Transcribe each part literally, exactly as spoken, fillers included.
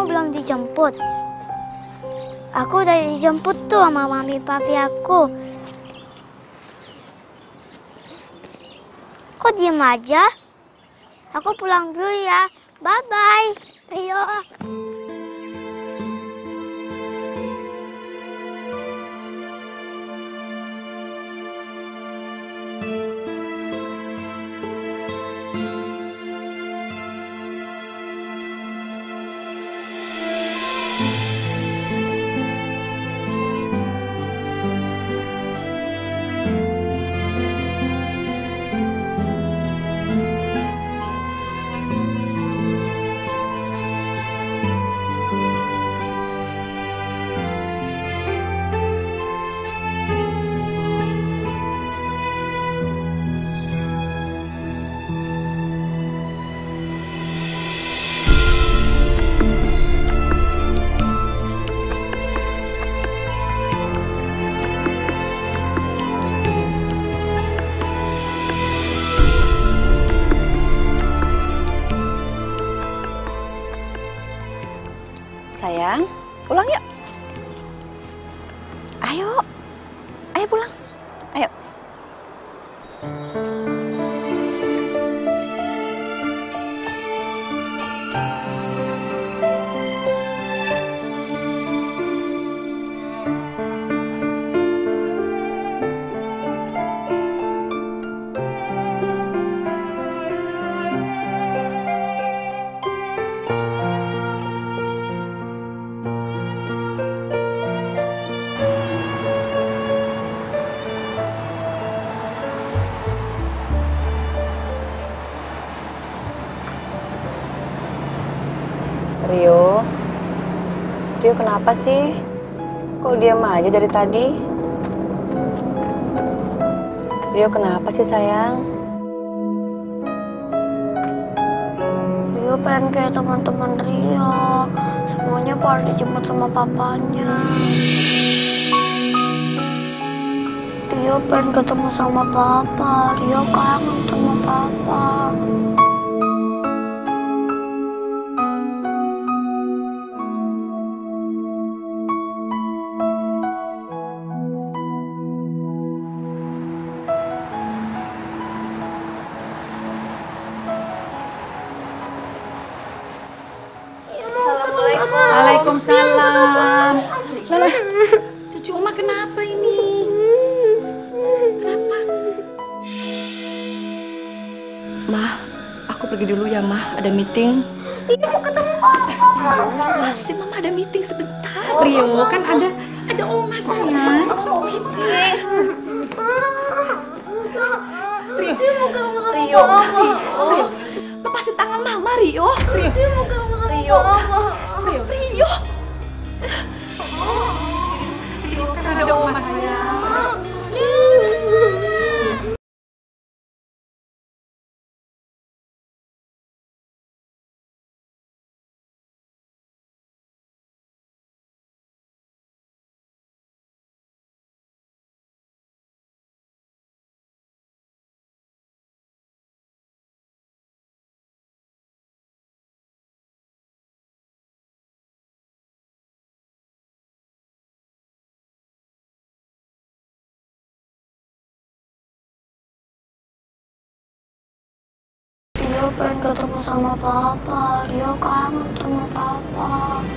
kamu belum dijemput? Aku udah dijemput tuh sama mami papi aku. Kok diem aja? Aku pulang dulu ya. Bye-bye, Rio. Sayang, pulang yuk. Ayo, ayo pulang. Ayo. Rio, Rio kenapa sih? Kok diam aja dari tadi? Rio kenapa sih sayang? Rio pengen kayak teman-teman Rio. Semuanya harus dijemput sama papanya. Rio pengen ketemu sama papa. Rio kangen sama papa. Waalaikumsalam. Lah, cucu Oma kenapa ini? Kenapa? Mah, aku pergi dulu ya, Mah. Ada meeting. Rio mau ketemu Oma. Pasti Mama ada meeting sebentar. Rio, kan ada ada Oma sayang. Oma mau meeting. Rio, Rio, Rio, lepasin tangan Mama, Rio. Rio, Rio, Rio, Rio. Rio, kan ada Oma sayang. Rio pengen ketemu sama papa. Rio kangen sama papa.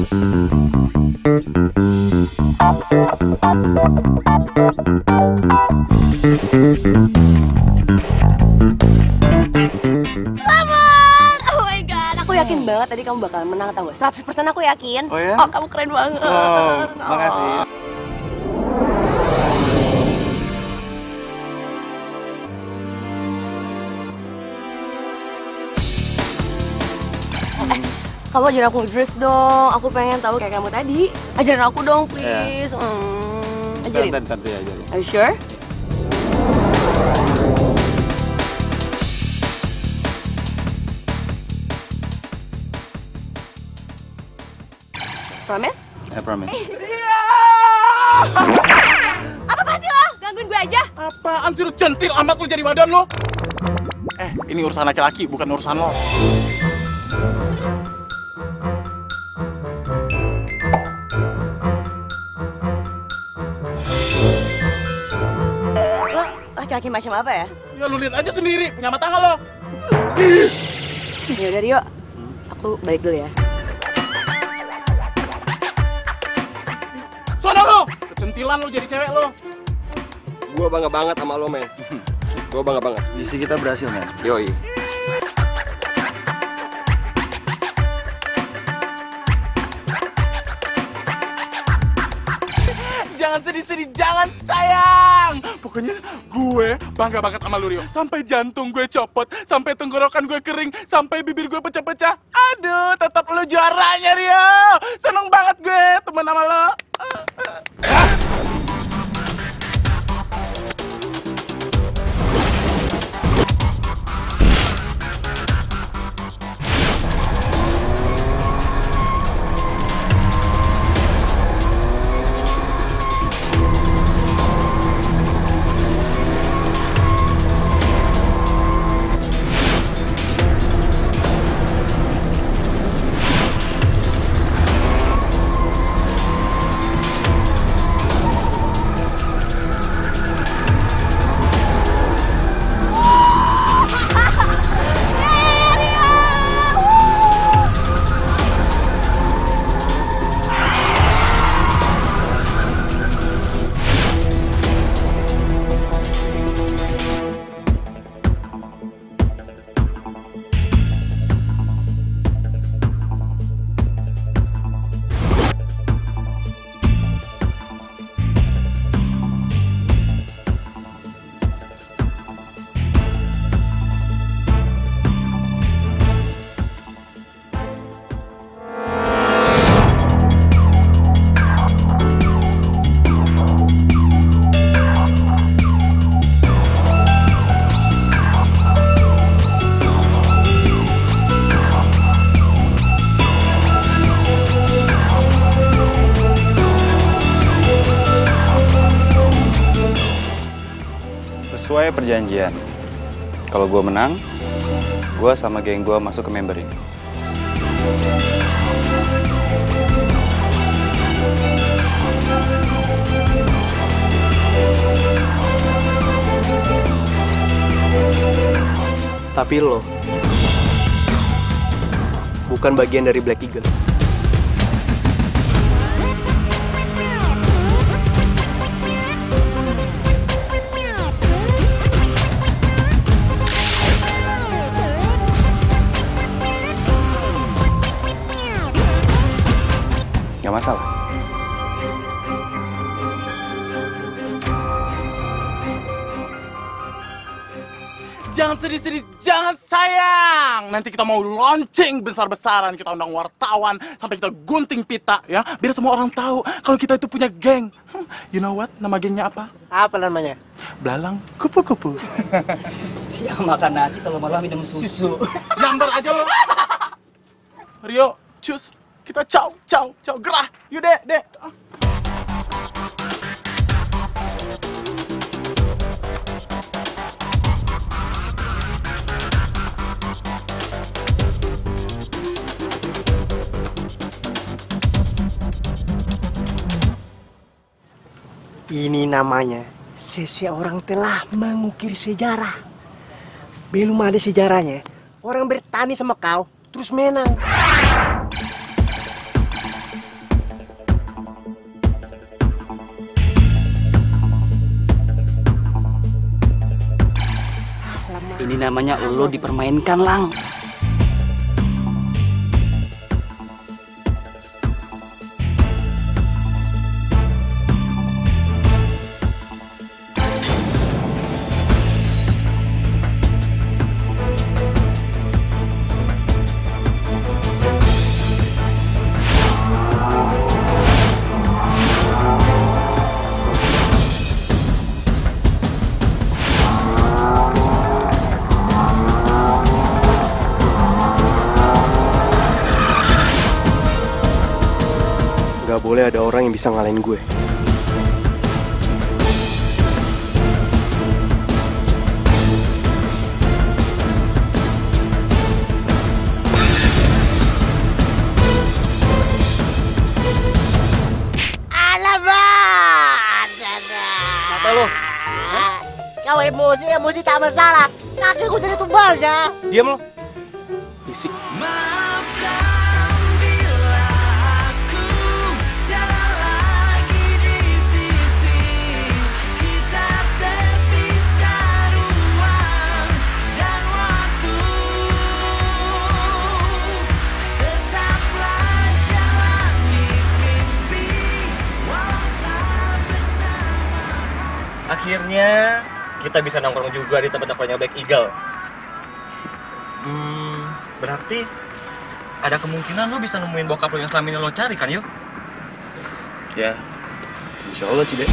Selamat! Oh my god, aku yakin banget tadi kamu bakalan menang, tau gak? seratus persen aku yakin. Oh ya? Oh, kamu keren banget. Oh, makasih. Eh, kamu ajarin aku drift dong. Aku pengen tahu kayak kamu tadi. Ajarin aku dong, please. Yeah. Hmm, ajarin. Ntar, ntar, ntar, ya, ajarin. Are you sure? Promise? I promise. Apa sih lo? Gangguin gue aja. Apaan sih lu centil amat lu jadi badan lo? Eh, ini urusan laki-laki bukan urusan lo. Lo laki-laki macam apa ya? Ya lu lihat aja sendiri, punya mata nggak lo? Ya udah Rio, aku balik dulu ya. Sono lo, kecentilan lo jadi cewek lo. Gua bangga banget sama lo, men. Gua bangga banget. Misi kita berhasil, men. Yoi. Jangan sedih-sedih, jangan sayang. Pokoknya gue bangga banget sama lu, Rio. Sampai jantung gue copot, sampai tenggorokan gue kering, sampai bibir gue pecah-pecah. Aduh, tetap lu juaranya, Rio. Seneng banget gue temen sama lo. Sesuai perjanjian, kalau gue menang, gue sama geng gue masuk ke member ini. Tapi lo bukan bagian dari Black Eagle. Gak masalah. Jangan sedih-sedih, jangan sayang. Nanti kita mau launching besar-besaran, kita undang wartawan sampai kita gunting pita ya, biar semua orang tahu kalau kita itu punya geng. Hmm, you know what? Nama gengnya apa? Apa namanya? Belalang kupu-kupu. Siang makan nasi kalau malam minum susu. Gambar aja lo. Rio, cus. Kita caw, caw, caw, gerah. Yuk, Dek, Dek. Ini namanya seseorang telah mengukir sejarah. Belum ada sejarahnya, orang bertani sama kau terus menang. Ini namanya lo dipermainkan, Lang. Gak boleh ada orang yang bisa ngalahin gue. Apa lo? Kau emosi, emosi tak masalah. Kaki gue jadi tubalnya. Diam lo. Bisik. Akhirnya kita bisa nongkrong juga di tempat-tempatnya Black Eagle. Hmm, berarti ada kemungkinan lo bisa nemuin bokap lo yang selama ini lo cari kan, yuk? Ya, insya Allah sih, Dek.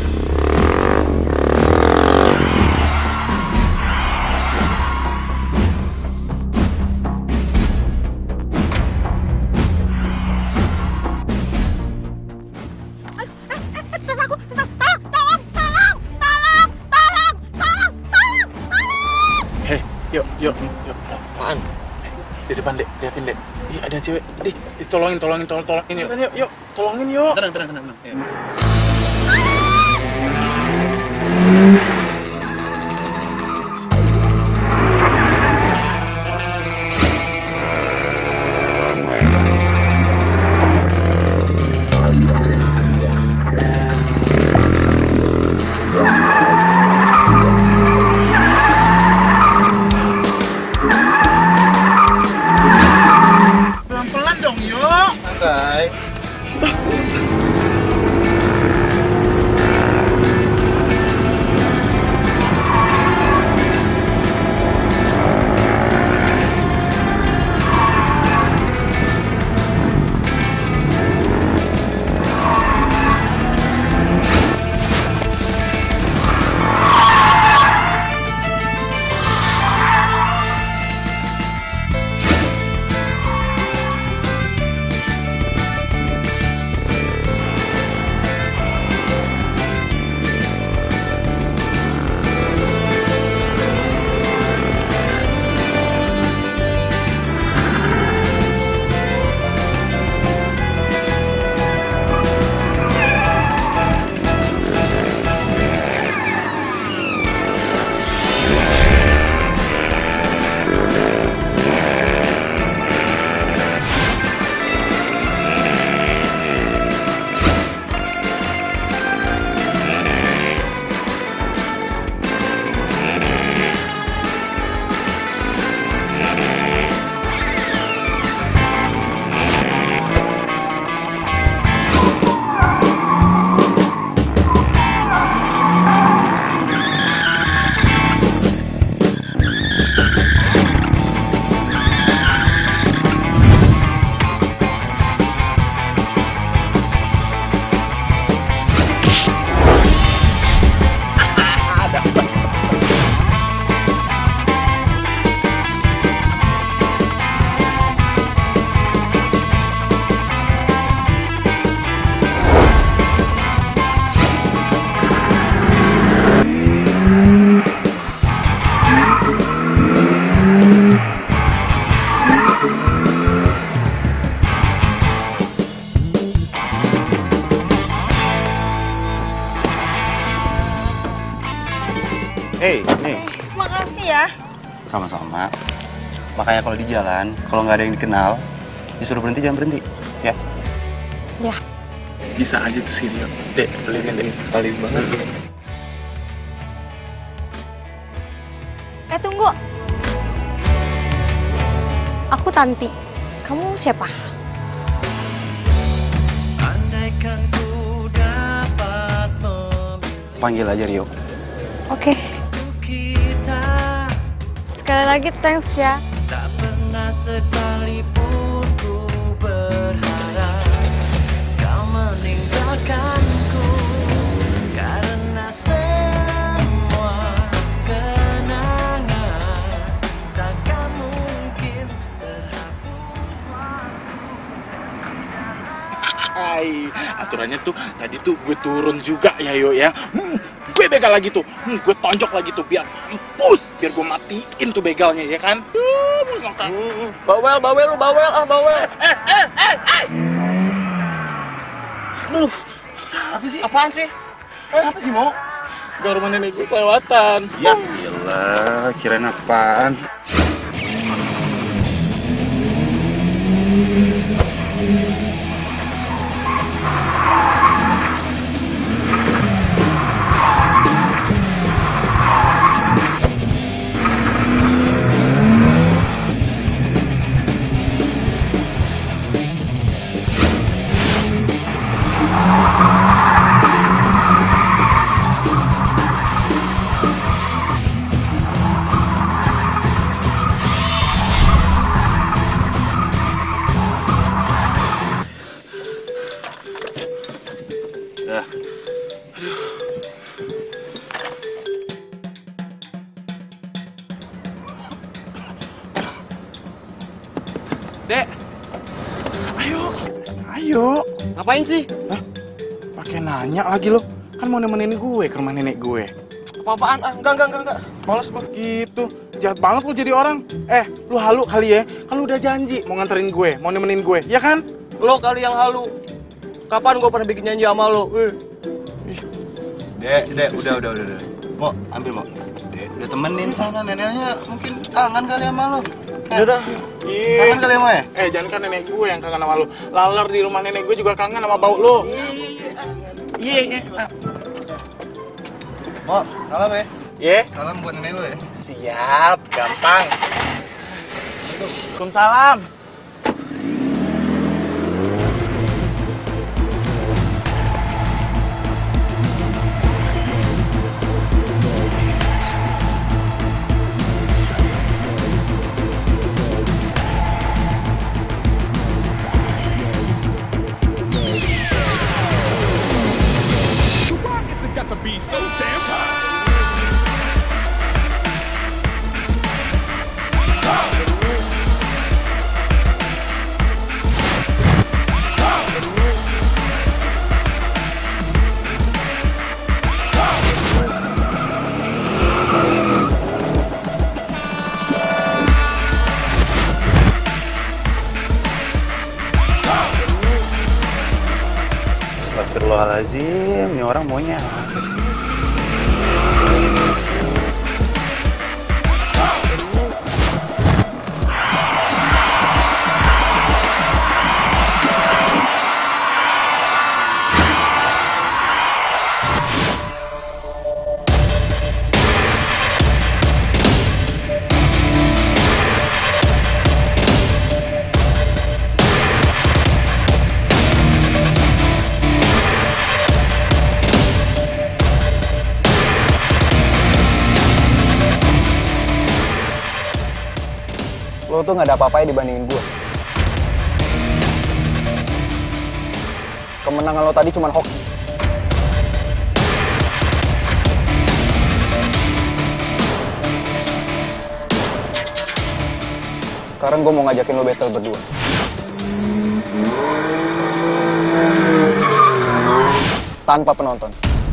Yuk, yuk, yuk. Apaan? Di depan, Dek. Liatin, Dek. Ih, ada cewek. Dek, tolongin, tolongin, tolong, tolongin yuk. Yuk, yuk. Tolongin yuk. Tenang, tenang, tenang. tenang. Pelan-pelan dong, yuk. Santai. Hey, nih. Makasih ya. Sama-sama. Makanya kalau di jalan, kalau nggak ada yang dikenal, disuruh berhenti jangan berhenti, ya? Ya. Bisa aja tuh si Rio. Dek, beliin Dek. Kali banget. Eh tunggu. Aku Tanti. Kamu siapa? Panggil aja Rio. Oke. Sekali lagi thanks ya. Tak pernah sekalipun ku berharap kau meninggalkanku, karena semua kenangan takkan mungkin terhapus. Hai, aturannya tuh tadi tuh gue turun juga ya yo ya. Hmm, gue begal lagi tuh, hmm, gue tonjok lagi tuh biar mampus, biar gue matiin tuh begalnya ya kan. Hmm, bawel, bawel, bawel, ah bawel. Eh, eh, eh, eh. Aduh, Apa sih? Apaan sih? Eh, apa sih mau? gang rumah nenek gue kelewatan. Ya gila, kirain apaan? Dah. Dek, ayo, ayo. Ngapain sih? Hah? Pakai nanya lagi lo? Kan mau nemenin gue ke rumah nenek gue. Apa-apaan? Ah, enggak, enggak, enggak, enggak. Males banget gitu. Jahat banget lu jadi orang. Eh, lu halu kali ya? Kan lu udah janji mau nganterin gue, mau nemenin gue, ya kan? Lo kali yang halu. Kapan gue pernah bikin janji sama lo? Eh. Dek, dek, udah, udah, udah, udah. Mau, ambil mau. Dek, udah temenin sana neneknya, mungkin kangen kali sama lo. Udah dah. Iya. Kangen kali sama ya? Eh, jangan kan nenek gue yang kangen sama lu. Laler di rumah nenek gue juga kangen sama bau lu. Iya, iya. Mau, salam ya. Iya. Salam buat nenek lo ya. Siap, gampang. Waalaikumsalam. Astagfirullahaladzim, ini orang maunya apa sih? Lo tuh gak ada apa-apanya dibandingin gue. Kemenangan lo tadi cuma hoki. Sekarang gue mau ngajakin lo battle berdua. Tanpa penonton.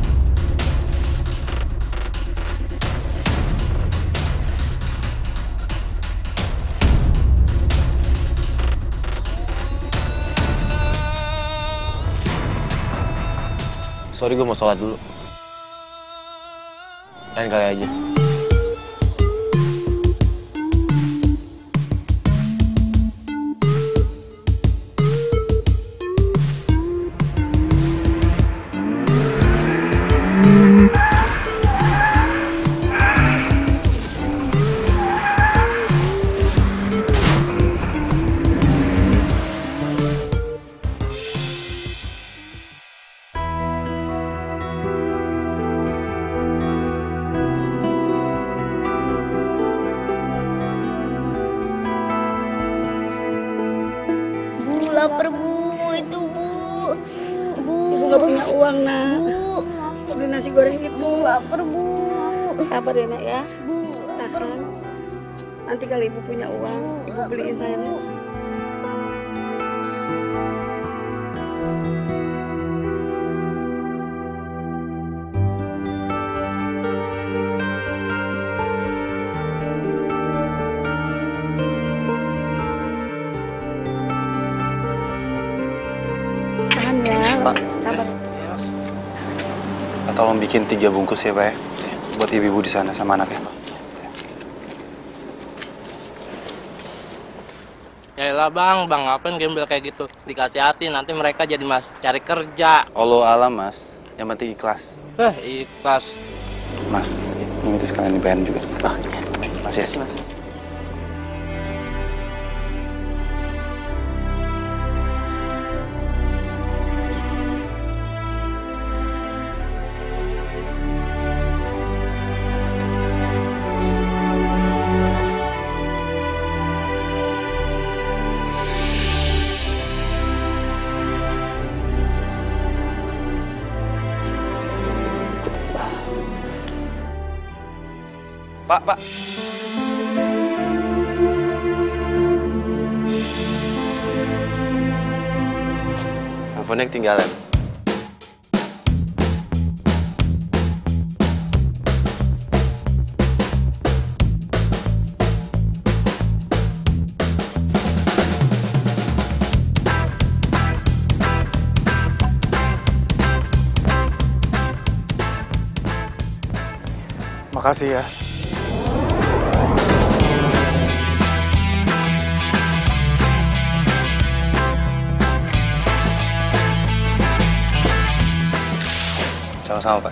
Sorry, gue mau sholat dulu. Lain kali aja. nggak punya uang, nak. Bu, beli nasi goreng itu. Bu, lapar, Bu. Sabar ya, nak ya. Bu, Tahan. Nanti kalau ibu punya uang, ibu beliin saya. Tahan ya. Pak. Sabar. Pak, tolong bikin tiga bungkus ya, Pak ya. Buat ibu-ibu di sana sama anaknya. Ya lah bang, bang ngapain gembel kayak gitu? Dikasih hati nanti mereka jadi mas cari kerja. Allah alam mas, yang penting ikhlas. Eh ikhlas. Mas, ini itu sekalian dibayar juga. Oh iya, makasih ya. Mas. Pak, Pak. Handphonenya ketinggalan. Makasih ya. Sama-sama, Pak.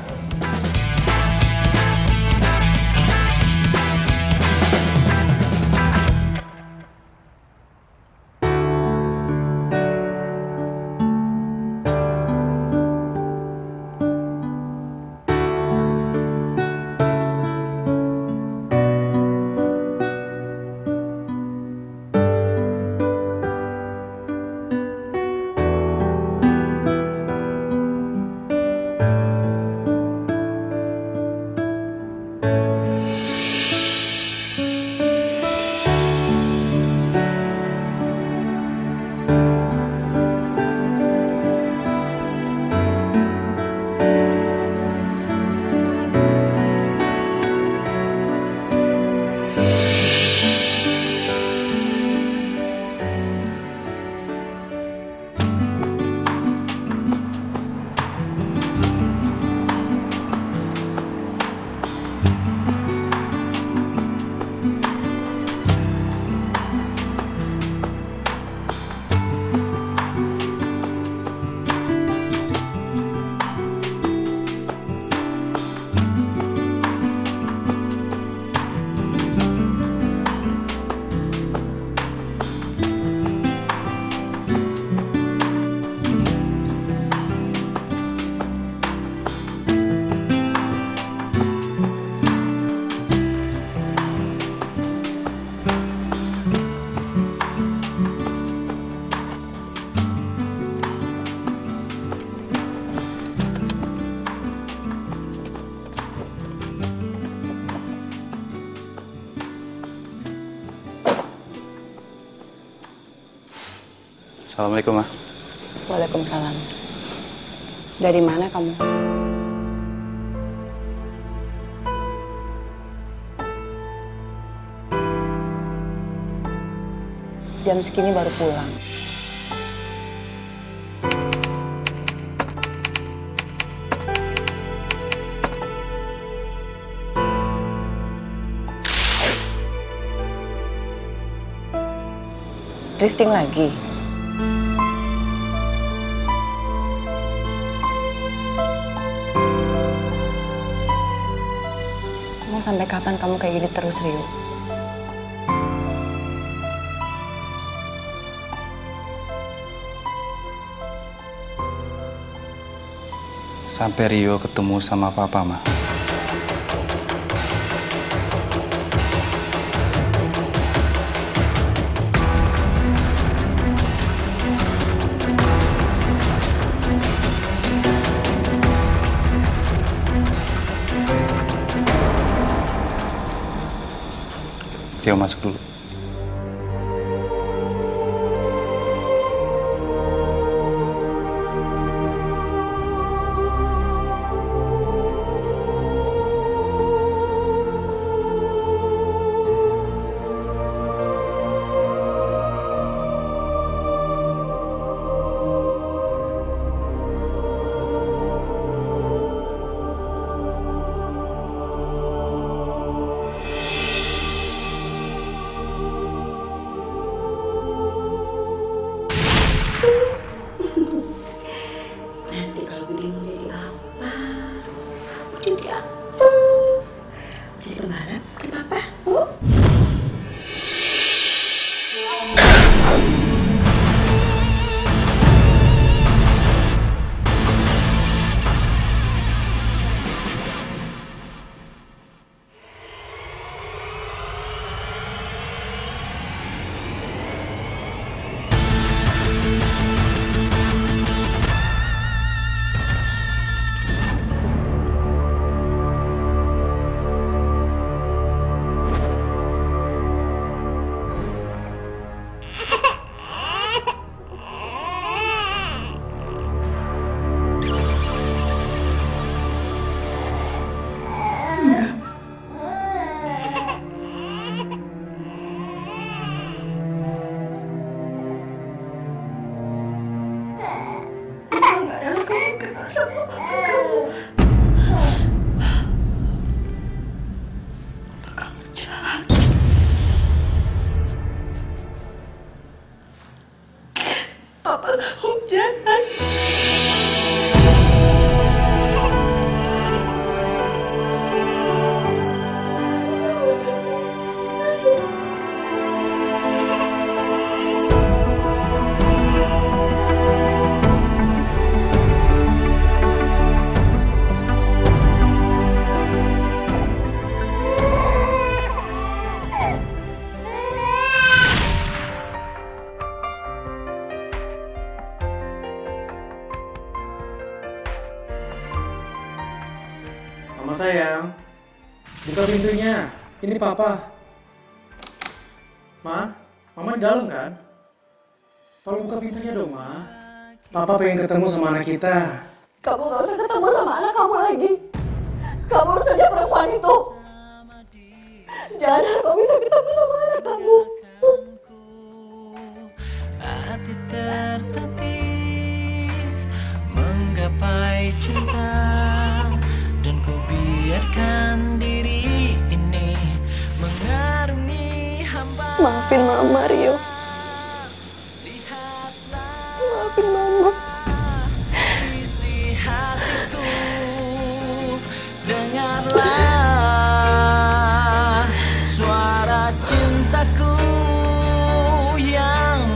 Assalamualaikum, Ma. Waalaikumsalam. Dari mana kamu? Jam segini baru pulang. Drifting lagi? Mau sampai kapan kamu kayak gini terus, Rio? Sampai Rio ketemu sama Papa, Ma. Tio masuk dulu. Nanti kalau gede mau jadi apa? Mau jadi apa? Jadi pembalap kayak papa? Oh? Papa kamu jahat. Mama sayang, buka pintunya. Ini Papa. Ma, Mama di dalam kan? Tolong buka pintunya dong, Ma. Papa pengen ketemu sama anak kita. Kamu gak usah ketemu sama anak kamu lagi. Kamu harus saja perempuan itu. Jangan harap kamu bisa ketemu sama anak kamu. Hati tertatih menggapai cinta, dan ku biarkan diri ini mengarungi hamba. Maafin Mama, Rio. Maafin Mama. Isi hatiku, dengarlah suara cintaku yang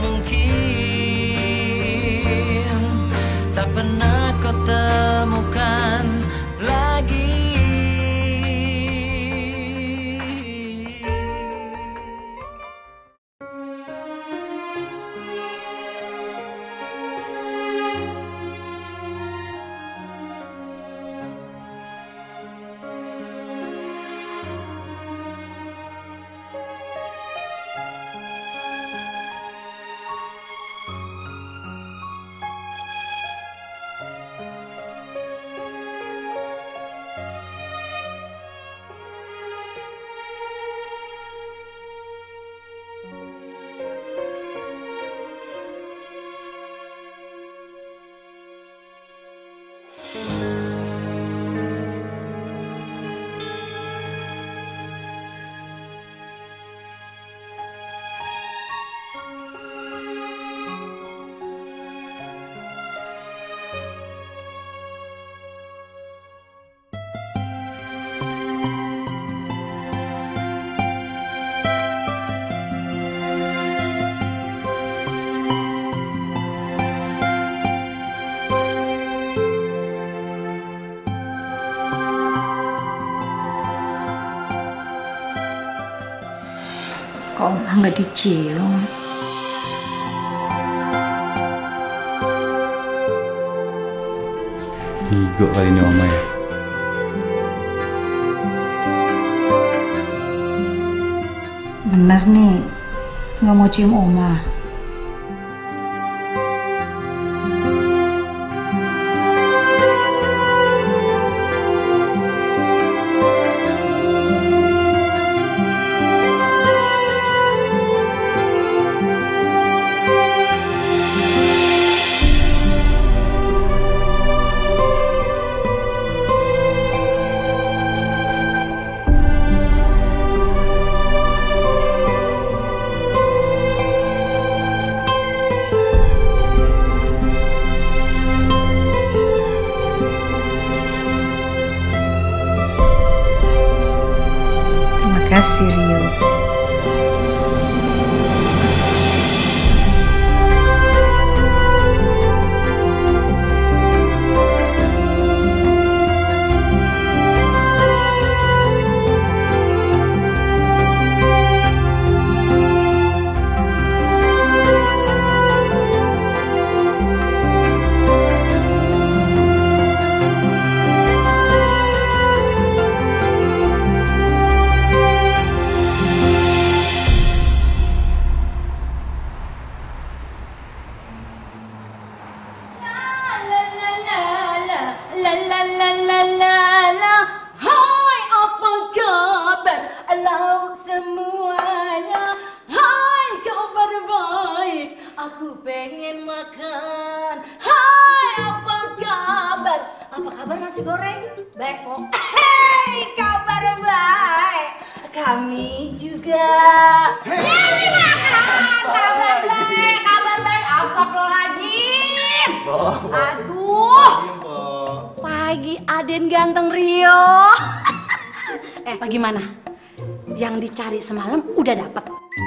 mungkin tak pernah kau temukan lagi. Kok Oma nggak dicium? Gigo kali ini Mama ya. Bener nih, nggak mau cium Oma. Terima kasih, Rio. Hai, apa kabar lauk semuanya? Hai, kabar baik, aku pengen makan. Hai, apa kabar? Apa kabar nasi goreng? Baik kok. Hei, kabar baik. Kami juga. Hei, makan. Kabar baik, kabar baik. Astagfirullahaladzim. Aduh. Pagi Aden ganteng Rio. Eh, bagaimana? Yang dicari semalam udah dapet.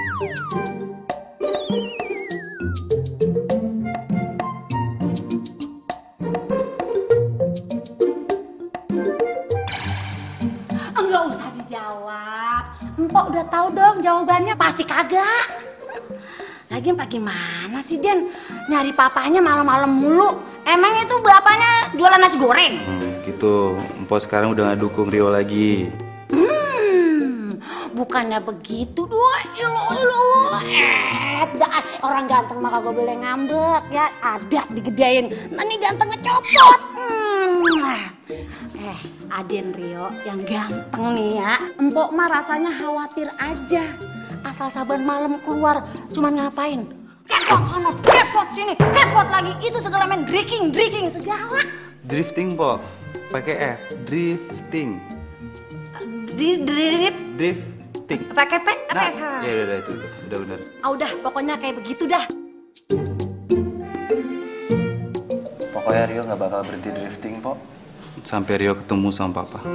Enggak usah dijawab. Empok udah tahu dong jawabannya, pasti kagak. Lagian bagaimana sih Den? Nyari papanya malam-malam mulu. Emang itu bapaknya jualan nasi goreng? Hmm, gitu. Empok sekarang udah gak dukung Rio lagi. Hmm, bukannya begitu doh. Ilo ilo. Eh, orang ganteng mah kagak boleh ngambek ya. Ada digedein. Nanti ganteng ngecopot. Hmm. Eh, Aden Rio yang ganteng nih ya. Empok mah rasanya khawatir aja. Asal saban malam keluar, cuman ngapain? Kepot sono, kepot sini, kepot lagi. Itu segala main drinking, drinking segala. Drifting, Pok. Pakai F. Drifting. Drip, drip. Drifting. Pakai P, Nah, P. ya udah itu, itu udah benar. Ah udah, pokoknya kayak begitu dah. Pokoknya Rio nggak bakal berhenti drifting, Pok. Sampai Rio ketemu sama Papa.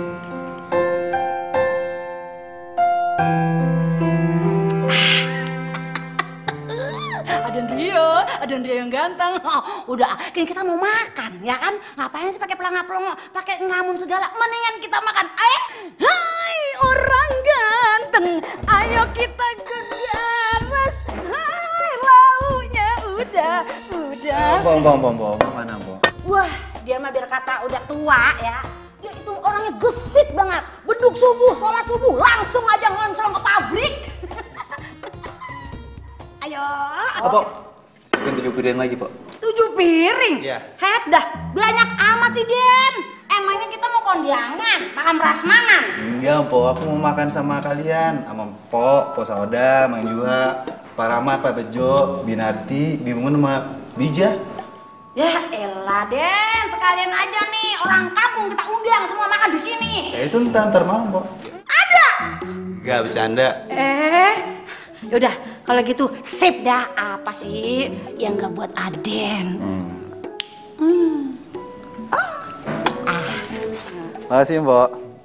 Aden Rio, Aden Rio yang ganteng. Oh, udah, kan kita mau makan, ya kan? Ngapain sih pakai pelangap-pelongo, pakai ngelamun segala? Mendingan kita makan. Ayo, hai orang ganteng, ayo kita gegaras. Hai, lauknya udah, udah. Bom, bom, bom, bom, mana bom? Wah, dia mah biar kata udah tua ya. Dia itu orangnya gesit banget. Beduk subuh, sholat subuh, langsung aja ngoncong ke pabrik. Ayo. Pok, siapin tujuh piring lagi, Pok. Tujuh piring? Iya. Het dah, banyak amat sih, Den. Emangnya kita mau kondangan, makan prasmanan? Enggak, Pok. Aku mau makan sama kalian. Sama Pok, Pok Sauda, Mang Juha, Pak Rahmat, Pak Bejo, Binarti, Bimun, sama Bija. Ya elah, Den. Sekalian aja nih, orang kampung kita undang semua makan di sini. Ya itu ntar, ntar malam, Pok. Ada? Enggak, bercanda. Eh, yaudah, kalau gitu sip dah. Apa sih yang nggak buat Aden? Hmm. Hmm. Makasih, Pok.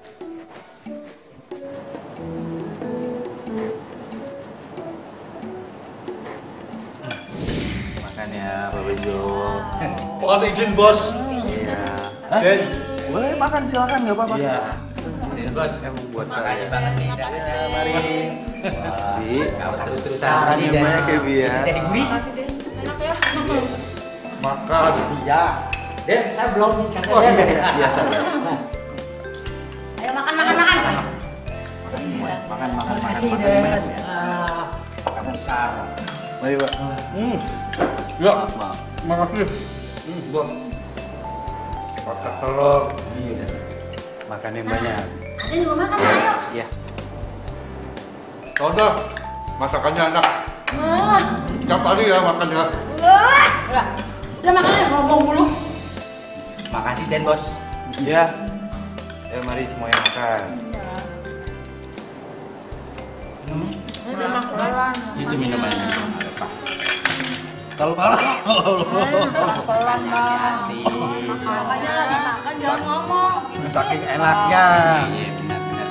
Makan ya, Pak Bejo. Mohon izin, Bos. Iya. Den. Boleh makan, silakan, nggak apa-apa. Iya. Bos, emang buat makasih kalian. banget nih. Ya, mari. Bi, Kamu terus-terusan makan nih, yang Den. banyak ya, Bi ya. Jadi gurih. Enak ya. Makan. Iya. Den, saya belum nih. Oh iya, iya, iya, sabar. Ayo makan, makan, makan. Makan semua. Makan, makan, makan. Makasih, makan, Den. makan. Ah, kamu salah. Mari, Pak. Hmm. Ya, makasih. Hmm, bos. Pakai telur. Iya. Makan yang banyak. Ada yang mau makan, ayo. Iya. Udah, masakannya enak. Tiap hari ya makan ya. Udah, udah makan ya, ngomong mulu. Makasih Den bos. Iya. Ayo mari semuanya makan. Udah makan. Itu minumannya. Kalau malah. Pelan, Bang. Makanya lagi makan, jangan ngomong. Saking enaknya. Iya benar-benar.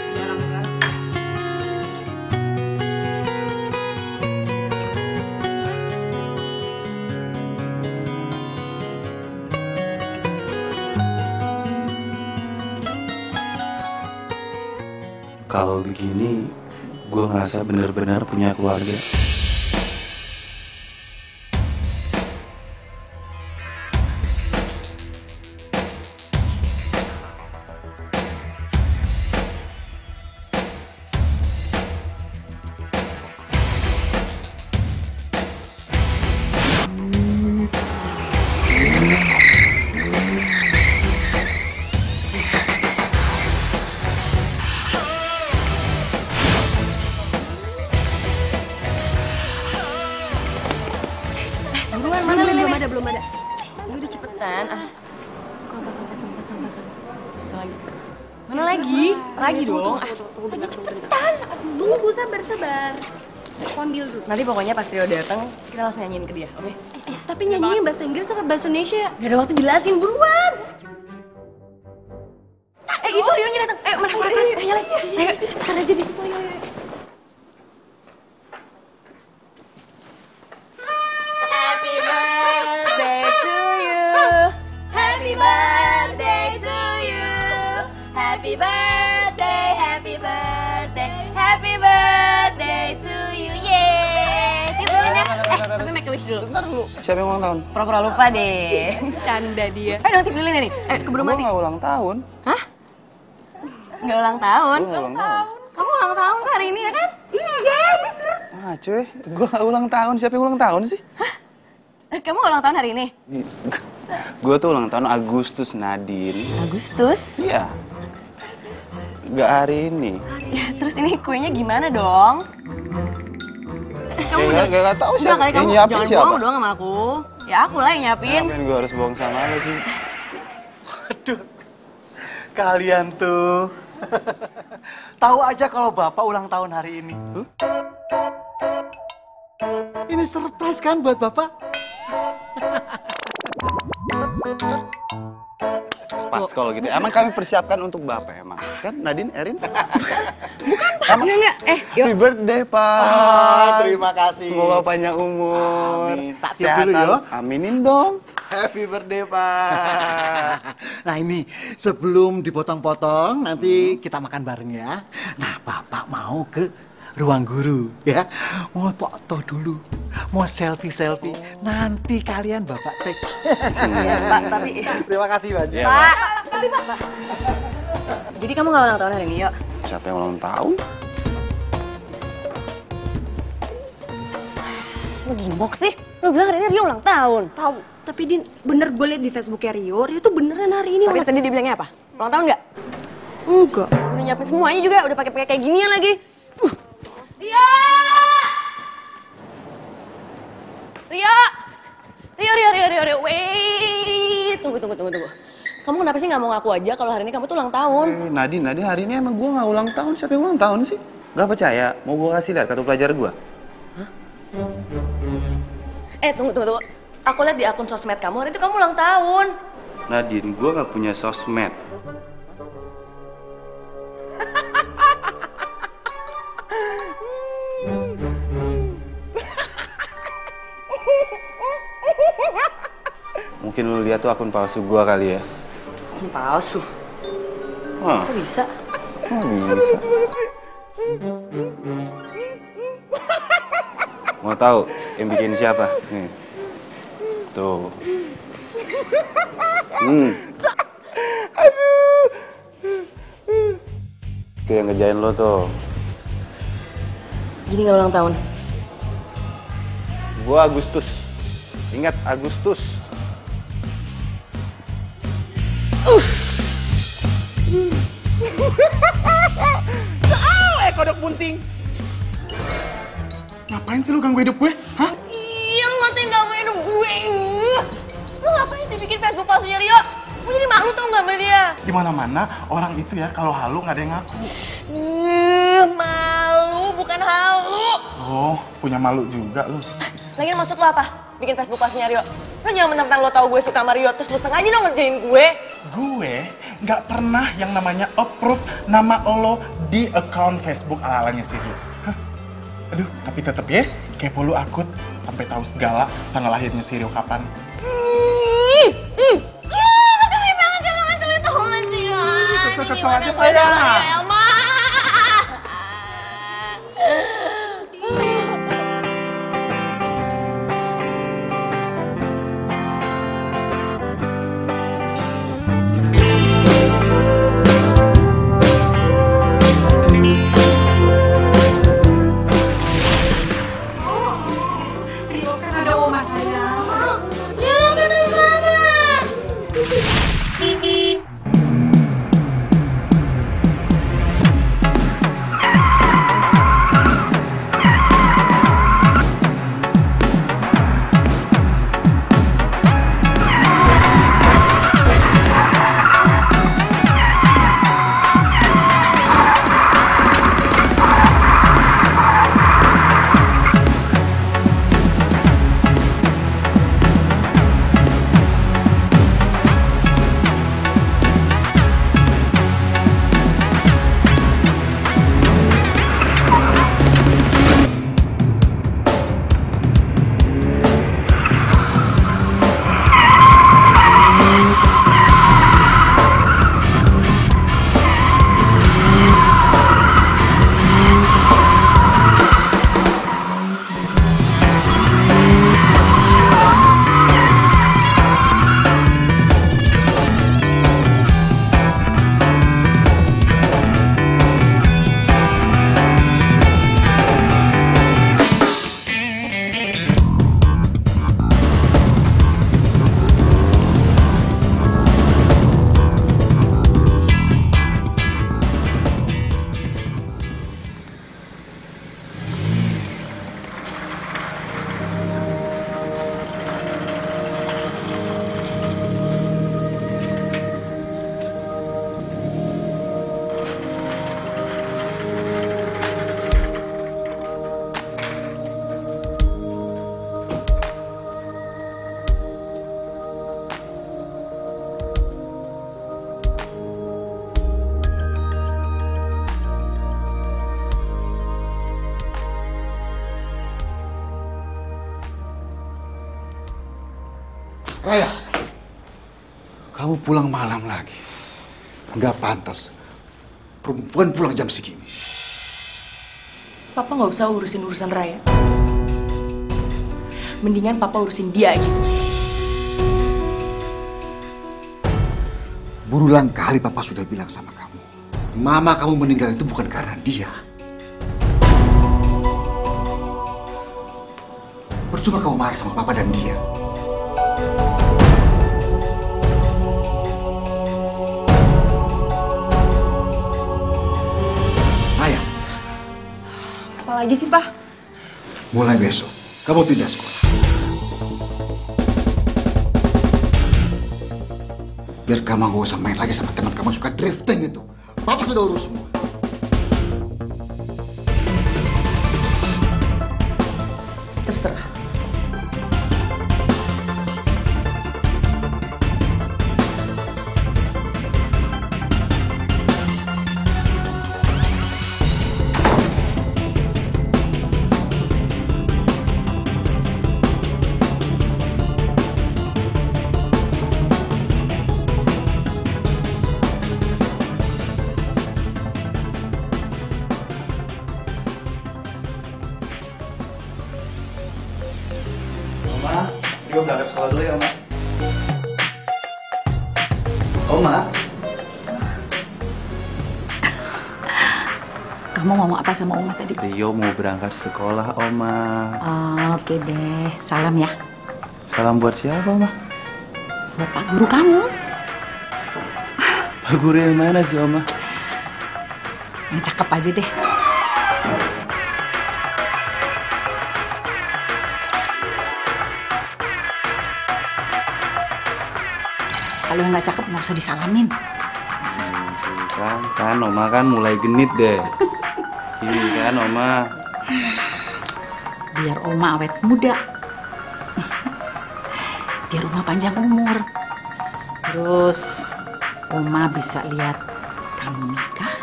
Kalau begini, gue ngerasa benar-benar punya keluarga. Buruan, mana lele? Belum ada, belum ada. Ya udah cepetan. Ah. Kok pasang, pasang, pasang, pasang. Satu lagi. Mana lagi? Lagi dong. Ah, lagi cepetan. Tunggu, sabar, sabar. Aku ambil dulu. Nanti pokoknya pas Rio datang, kita langsung nyanyiin ke dia, oke? Eh, eh, tapi nyanyinya bahasa Inggris apa bahasa Indonesia? Gak ada waktu jelasin, buruan. Eh, itu Rio-nya datang. Ayo, mana? Ayo, ayo, ayo, ayo, cepetan aja di situ, ayo, ayo. Happy birthday to you. Happy birthday to you. Happy birthday, happy birthday, happy birthday to you. Yeay. Tiup lilinnya. Eh, tapi make a wish dulu. Bentar dulu. Siapa yang ulang tahun? Pura-pura lupa deh. Canda dia. Eh, dong tiup lilinnya nih. Eh, keburu mati. Gue gak ulang tahun. Hah? Nggak ulang tahun? Gue gak ulang tahun. Kamu ulang tahun kan hari ini ya kan? Iya, bener. Ah cuy, gue gak ulang tahun. Siapa yang ulang tahun sih? Hah? Eh, kamu ulang tahun hari ini? Gue tuh ulang tahun Agustus, Nadine. Agustus? Iya. Gak hari ini. Ya, terus ini kuenya gimana dong? Eh, kamu Gak, gak, gak tau Enggak siapa. kali kamu Yang nyiapin jangan siapa? bohong doang sama aku. Ya aku lah yang nyiapin. Ngapain gue harus bohong sama lo sih? Waduh, kalian tuh tahu aja kalau bapak ulang tahun hari ini. Huh? Ini surprise kan buat bapak? Pas kalau gitu. Emang kami persiapkan untuk bapak emang, kan Nadine, Erin? Bukan Pak, enggak enggak. Eh, yuk. Happy birthday Pak. Ah, terima kasih. Semoga panjang umur. Amin. Tak tiup dulu ya. Aminin dong. Happy birthday Pak. Nah ini sebelum dipotong-potong nanti kita makan bareng ya. Nah Bapak mau ke ruang guru ya. Mau foto dulu. Mau selfie-selfie. Nanti kalian Bapak take. Iya, Pak, tapi Terima kasih Pak. Pak, tapi Pak. Jadi kamu nggak ulang tahun hari ini, yuk? Siapa yang ulang tahun? Lu gimbok sih? Lu bilang hari ini Rio ulang tahun. Tahu. Tapi Din, bener gue liat di Facebooknya Rio, Rio tuh beneran hari ini. Tapi tadi dia bilangnya apa? Ulang tahun nggak? Enggak. Udah nyiapin semuanya juga, udah pakai-pakai kayak ginian lagi. Uh. Rio! Rio! Rio, Rio, Rio, Rio, Rio, wait! Tunggu, tunggu, tunggu, tunggu. Kamu kenapa sih nggak mau ngaku aja kalau hari ini kamu tuh ulang tahun? Eh, Nadine, Nadine hari ini emang gue nggak ulang tahun. Siapa yang ulang tahun sih? Gak percaya? Mau gue kasih lihat kartu pelajar gue? Eh, tunggu, tunggu, tunggu. Aku lihat di akun sosmed kamu, hari itu kamu ulang tahun. Nadine, gue nggak punya sosmed. Mungkin lu lihat tuh akun palsu gue kali ya. Akun palsu? Hah? Kok bisa? Kok bisa? Mau tahu yang bikin siapa? Nih. Tuh. Hmm. Aduh. Itu yang ngerjain lo tuh. Jadi nggak ulang tahun? Gua Agustus. Ingat Agustus. Uh. Soale kodok bunting. Ngapain sih lu ganggu hidup gue? Hah? Iya, lo tuh yang ganggu hidup gue. Lu ngapain sih bikin Facebook palsunya Rio? Gue jadi malu tau nggak sama dia? Di mana-mana orang itu ya kalau halu nggak ada yang ngaku. Uh, malu bukan halu. Oh, punya malu juga lu. Lagian maksud lo apa? Bikin Facebook palsunya Rio? Lo jangan mentang-mentang lo tau gue suka sama Rio, terus lo sengaja dong ngerjain gue. Gue nggak pernah yang namanya approve nama lo di account Facebook ala-alanya si Rio. Hah? Aduh, tapi tetep ya, kepo lu akut sampai tahu segala tanggal lahirnya si Rio kapan. Hmm, hmm. Ah, ngeselin banget sih lo, ngeselin tau gak sih? Kesel-kesel aja saya. Raya, kamu pulang malam lagi. Nggak pantas. Perempuan pulang jam segini. Papa nggak usah urusin urusan Raya. Mendingan Papa urusin dia aja. Berulang kali Papa sudah bilang sama kamu. Mama kamu meninggal itu bukan karena dia. Percuma kamu marah sama Papa dan dia. Raya. Apa lagi sih, Pak? Mulai besok, kamu pindah sekolah. Biar kamu gak usah main lagi sama teman kamu suka drifting itu. Papa sudah urus semua. Terserah. Oma, Rio berangkat sekolah dulu ya, Oma. Oma. Kamu mau apa sama Oma tadi? Rio mau berangkat sekolah, Oma. Oh, oke deh, salam ya. Salam buat siapa, Oma? Buat Pak Guru kamu. Pak Guru yang mana sih, Oma? Yang cakep aja deh. Kalau yang nggak cakep nggak usah disalamin. Kan, kan Oma kan mulai genit deh. Ini kan Oma. Biar Oma awet muda. Biar Oma panjang umur. Terus Oma bisa lihat kamu nikah.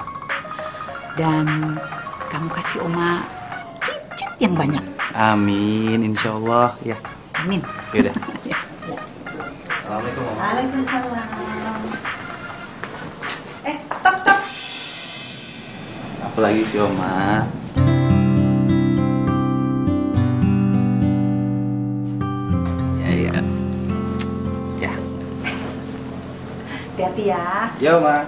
Dan kamu kasih Oma cicit yang banyak. Amin, insya Allah ya. Amin. Yaudah. Ya. Assalamualaikum, Oma. Waalaikumsalam. Eh, stop, stop. Apa lagi sih, Oma? Ya, ya. Ya. Hati-hati ya. Ya, Oma.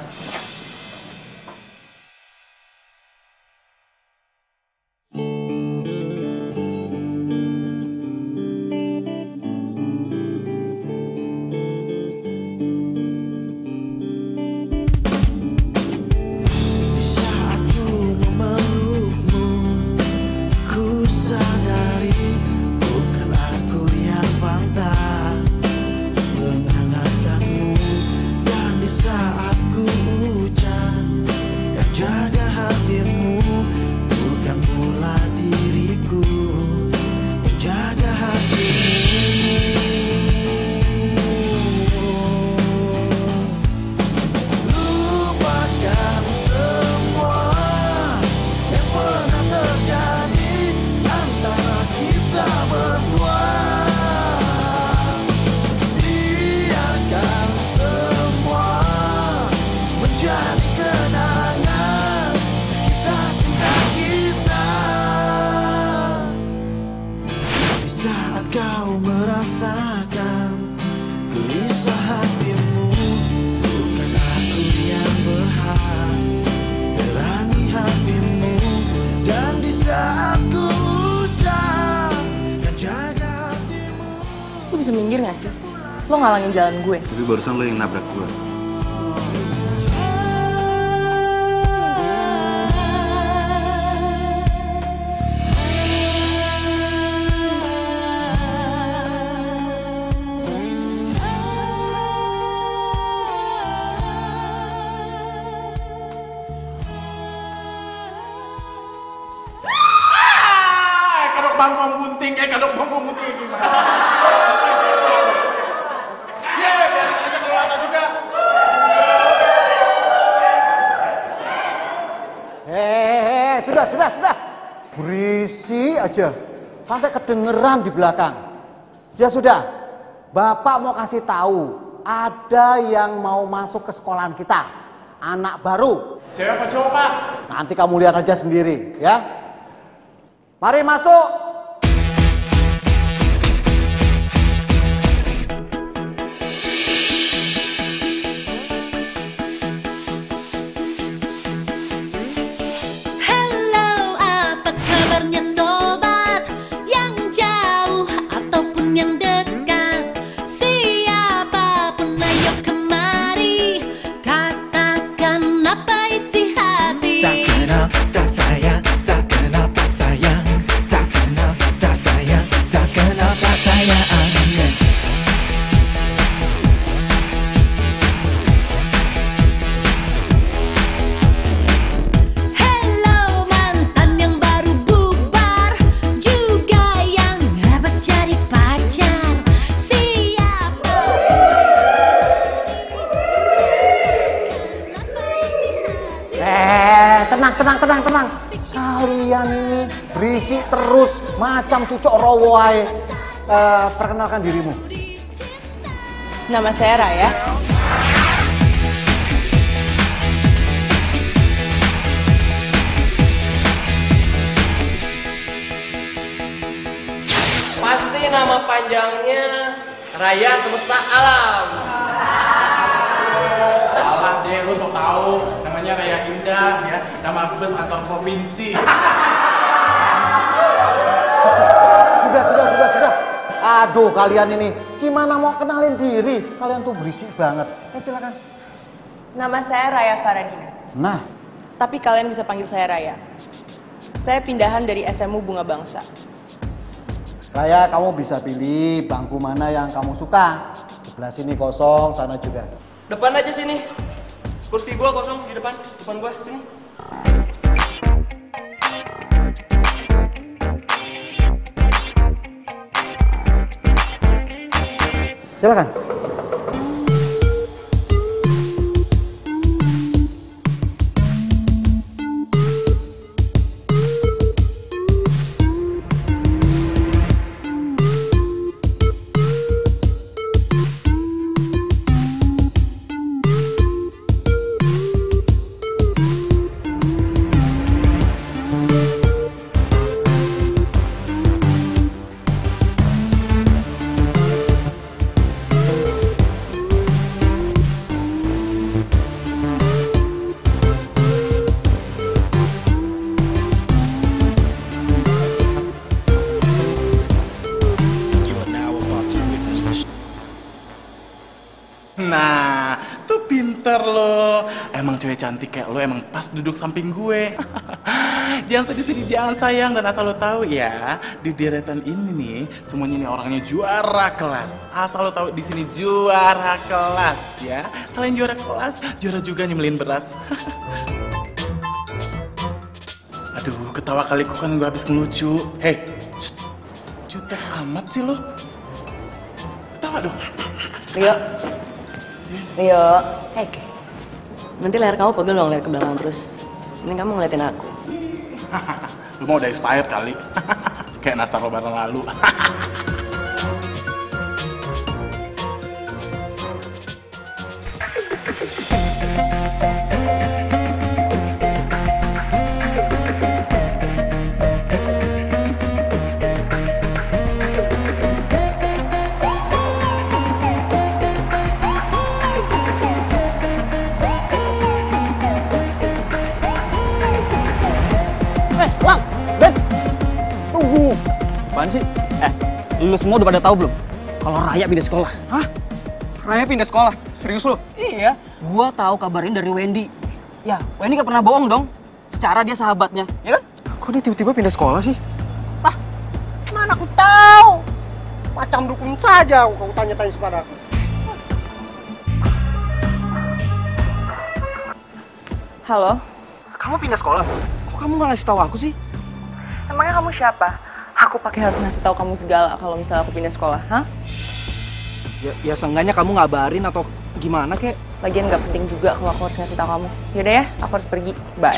Bisa minggir gak sih? Lo ngalangin jalan gue. Tapi barusan lo yang nabrak gue. Kadok bangkong bunting, eh kadok bangkong bunting gimana? Hehehe, sudah, sudah, sudah. Berisi aja. Sampai kedengeran di belakang. Ya sudah, Bapak mau kasih tahu. Ada yang mau masuk ke sekolahan kita. Anak baru. Cewek apa cowok, Pak? Nanti kamu lihat aja sendiri, ya. Mari masuk. Tenang, tenang, tenang, tenang. Kalian ini berisik terus macam cucok rowo ae. Uh, perkenalkan dirimu. Nama saya Raya. Pasti nama panjangnya Raya Semesta Alam. Salah deh, lu sok tahu. Namanya namanya Raya Indah ya, nama bus antar provinsi. Sudah, sudah, sudah, sudah. Aduh, kalian ini gimana mau kenalin diri? Kalian tuh berisik banget. Eh, silakan. Nama saya Raya Faradina. Nah, Tapi kalian bisa panggil saya Raya. Saya pindahan dari S M U Bunga Bangsa. Raya, kamu bisa pilih bangku mana yang kamu suka. Sebelah sini kosong, sana juga. Depan aja sini. Kursi gua kosong di depan. Depan gua, sini. Silakan. Nah, tuh pinter lo. Emang cewek cantik kayak lo emang pas duduk samping gue. Jangan sedih-sedih, jangan sayang. Dan asal lo tahu ya, di deretan ini nih, semuanya ini orangnya juara kelas. Asal lo tahu di sini juara kelas ya. Selain juara kelas, juara juga nyemilin beras. Aduh, ketawa kali kok kan gue habis ngelucu. Hei, shh, jutek amat sih lo. Ketawa dong. Rio. Rio. Hei. Nanti leher kamu pegel dong lihat ke belakang terus. Ini kamu ngeliatin aku. Lu mau udah expired kali. Kayak nastar lebaran lalu. Apaan sih? Eh, lu semua udah pada tahu belum? Kalau Raya pindah sekolah. Hah? Raya pindah sekolah? Serius lu? Iya. Gua tahu kabarin dari Wendy. Ya, Wendy gak pernah bohong dong. Secara dia sahabatnya, ya kan? Kok dia tiba-tiba pindah sekolah sih? Ah, mana aku tahu? Macam dukun saja kau tanya-tanya kepada aku. Halo? Kamu pindah sekolah? Kok kamu gak ngasih tahu aku sih? Emangnya kamu siapa? Aku pakai harus ngasih tahu kamu segala kalau misalnya aku pindah sekolah, hah? Ya, ya seenggaknya kamu ngabarin atau gimana kek? Lagian nggak penting juga kalau aku harus ngasih tahu kamu. Yaudah ya, aku harus pergi. Bye.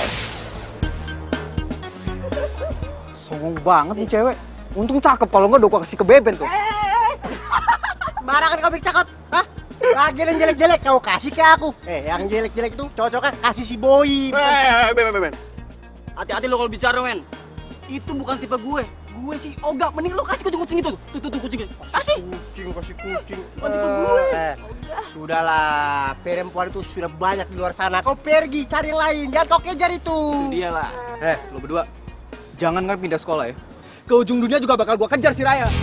Songong banget nih cewek. Untung cakep, kalau nggak udah gua kasih ke Beben tuh. Sembarangan kau bercakap, hah? Lagi yang jelek-jelek kau kasih ke aku. Eh, yang jelek-jelek itu cocoknya kasih si Boy. Eh, Ben, Ben, Ben. Hati-hati lo kalau bicara, men. Itu bukan tipe gue. Gue sih Oga, mending lo kasih kucing-kucing itu. Tuh, tuh, tuh kucingnya. Kasih. Kucing, kasih kucing. Bukan tipe gue. Eh, sudahlah, perempuan itu sudah banyak di luar sana. Kau pergi cari yang lain, jangan kau kejar itu. Itu dia lah. Eh, lo berdua, jangan kan pindah sekolah ya. Ke ujung dunia juga bakal gua kejar si Raya.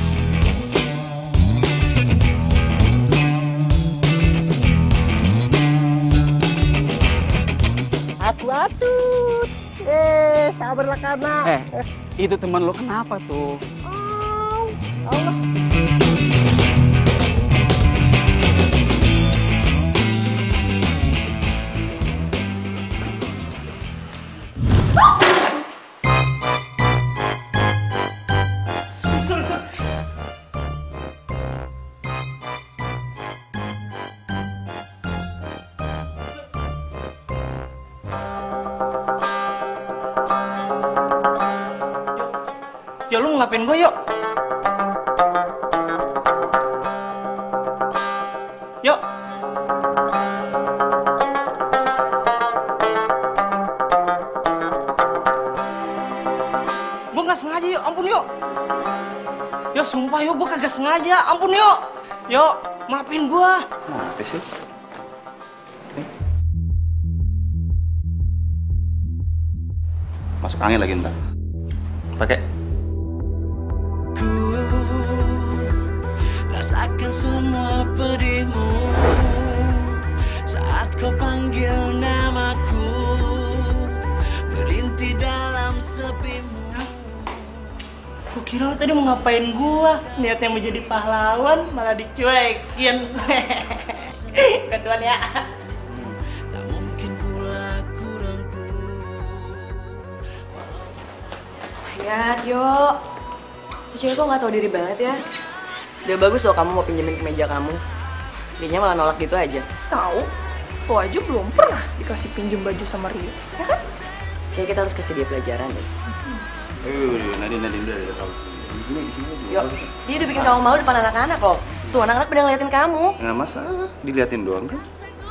Atu-atu. Eh, sabarlah karena. Eh, itu teman lo kenapa tuh? Oh, Allah. Ya lu ngelapin gue yuk. Yuk. Gue gak sengaja yuk, ampun yuk. Ya sumpah yuk, gue kagak sengaja, ampun yuk. Yuk, maafin gue. Kenapa sih? masuk angin lagi ntar. Pakai. Rasakan semua pedihmu saat kau panggil namaku, merintih dalam sepimu. Gue kira lu tadi mau ngapain gua, niatnya mau jadi pahlawan malah dicuekin. Keduan ya. Tak mungkin pula kurangku. Ya, Tio. Tuh cewek kok nggak tahu diri banget ya. Udah bagus loh kamu mau pinjemin kemeja kamu. Dianya malah nolak gitu aja. Tahu? Lo aja belum pernah dikasih pinjem baju sama Rio, ya kan? Kayak kita harus kasih dia pelajaran deh. Eh, Nadine, Nadine udah udah tahu. Di sini, di sini aja. Yuk, dia udah bikin kamu malu depan anak-anak loh. Tuh anak-anak pada ngeliatin kamu. Nggak masalah, diliatin doang kan?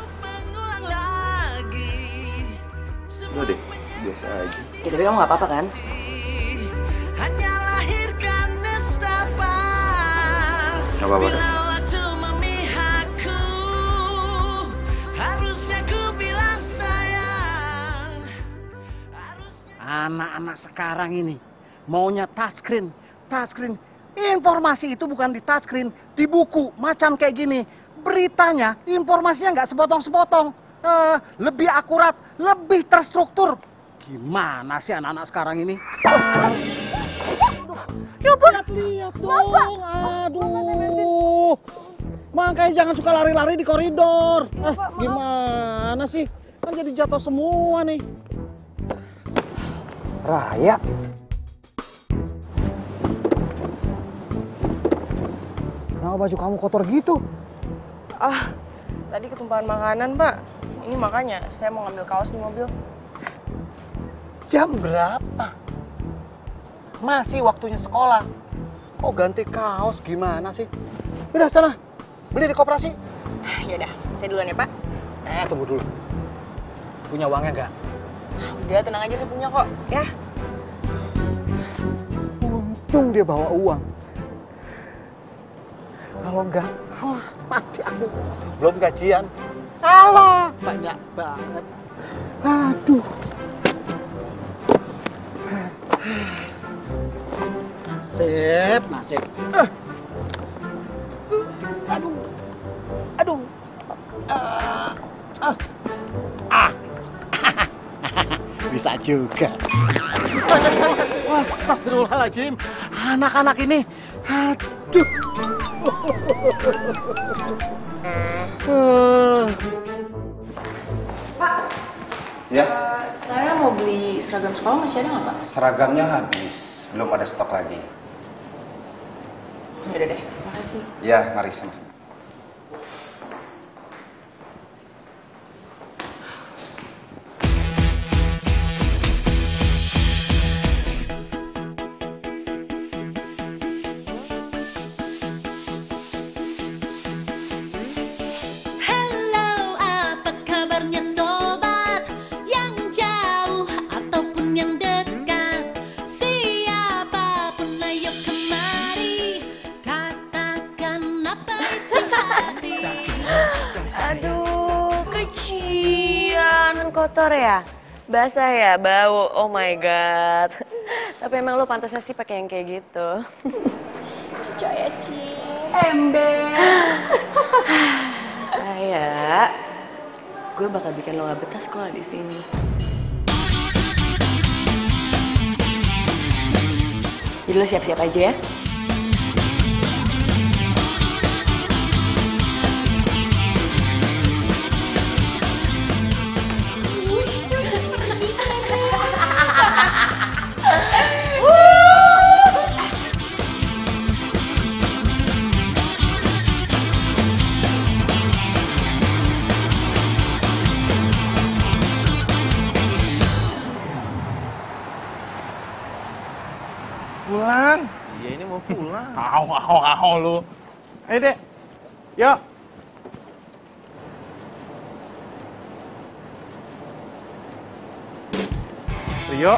Udah deh, biasa aja. Ya tapi kamu nggak apa-apa kan? Hanya lahirkan nestapa. Nggak apa-apa deh. Bila waktu memihakku, harusnya ku bilang sayang. Anak-anak sekarang ini maunya touchscreen, touchscreen. Informasi itu bukan di touchscreen, di buku macam kayak gini. Beritanya, informasinya nggak sepotong-sepotong, eh, lebih akurat, lebih terstruktur. Gimana sih anak-anak sekarang ini? Ya lihat dong, aduh. Makanya jangan suka lari-lari di koridor. Eh, gimana sih? Kan jadi jatuh semua nih. Raya. Kenapa baju kamu kotor gitu? Ah, tadi ketumpahan makanan, Pak. Ini makanya saya mau ngambil kaos di mobil. Jam berapa? Masih waktunya sekolah. Kok ganti kaos gimana sih? Udah sana, beli di koperasi. Yaudah, saya duluan ya, Pak. Eh, tunggu dulu. Punya uangnya nggak? Udah, tenang aja, saya punya kok, ya. Untung dia bawa uang. Kalau enggak, oh, mati aku. Belum gajian. Alah, banyak banget. Aduh. Nasib, nasib. Uh. Uh. Aduh. Aduh. Uh. Uh. Ah. Bisa juga. Astagfirullahaladzim. Anak-anak ini. Aduh. Pak. Ya. Uh, saya mau beli seragam sekolah, masih ada nggak, Pak? Seragamnya habis, belum ada stok lagi. Yaudah deh, makasih. Ya, mari sama-sama. Aduh, kecian. Kotor ya? Basah ya? Bau? Oh my god. Tapi emang lo pantasnya sih pakai yang kayak gitu. Percaya, Ci. Ember. Kayak gue bakal bikin lo gak betah sekolah di sini. Jadi lo siap-siap aja ya. Pulang? Iya, ini mau pulang. Aho, aho, aho lu. Ayo dek, yuk. Rio.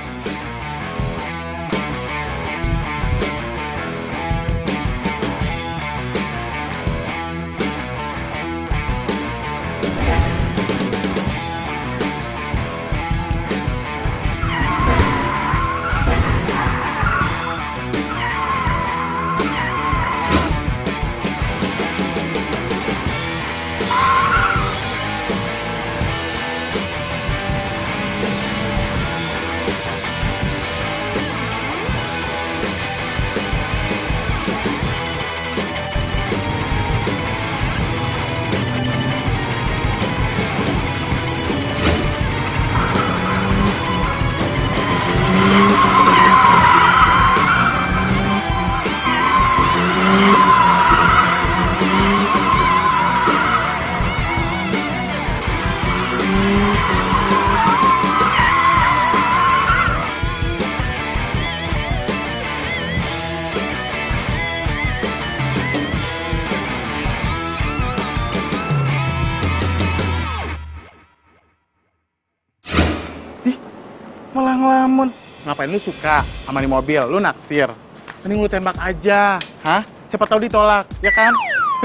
ngelamun. Ngapain lu suka sama nih mobil? Lu naksir. Mending lu tembak aja. Hah? Siapa tahu ditolak, ya kan?